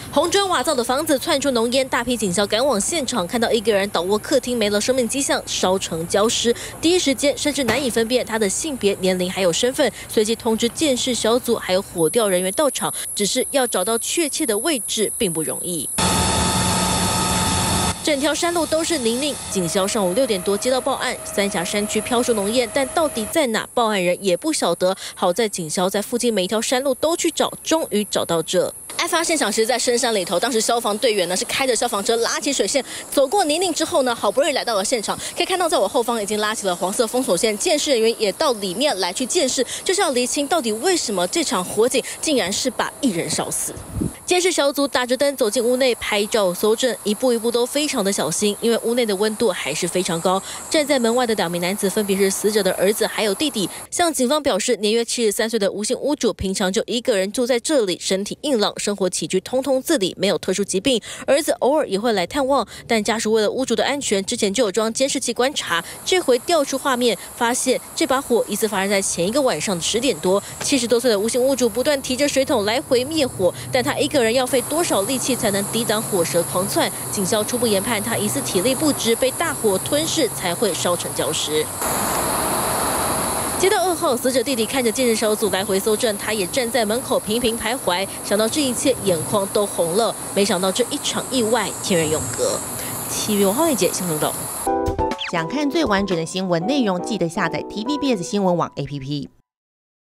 红砖瓦造的房子窜出浓烟，大批警消赶往现场，看到一个人倒卧客厅，没了生命迹象，烧成焦尸。第一时间甚至难以分辨他的性别、年龄还有身份，随即通知鉴识小组还有火调人员到场。只是要找到确切的位置并不容易。 整条山路都是泥泞，警消上午6点多接到报案，三峡山区飘出浓烟，但到底在哪，报案人也不晓得。好在警消在附近每一条山路都去找，终于找到这。 案发现场其实在深山里头，当时消防队员呢是开着消防车拉起水线，走过泥泞之后呢，好不容易来到了现场。可以看到，在我后方已经拉起了黄色封锁线，鉴识人员也到里面来去鉴识，就是要厘清到底为什么这场火警竟然是把1人烧死。 监视小组打着灯走进屋内拍照搜证，一步一步都非常的小心，因为屋内的温度还是非常高。站在门外的2名男子分别是死者的儿子还有弟弟。向警方表示，年约73岁的吴姓屋主平常就一个人住在这里，身体硬朗，生活起居通通自理，没有特殊疾病。儿子偶尔也会来探望，但家属为了屋主的安全，之前就有装监视器观察。这回调出画面，发现这把火疑似发生在前一个晚上的10点多。70多岁的吴姓屋主不断提着水桶来回灭火，但他一个人要费多少力气才能抵挡火舌狂窜？警消初步研判，他疑似体力不支，被大火吞噬才会烧成焦尸。接到噩耗，死者弟弟看着鉴识小组来回搜证，他也站在门口频频徘徊。想到这一切，眼眶都红了。没想到这一场意外，天人永隔。TVB 黄伟杰新闻报道。 想看最完整的新闻内容，记得下载 TVBS 新闻网 APP。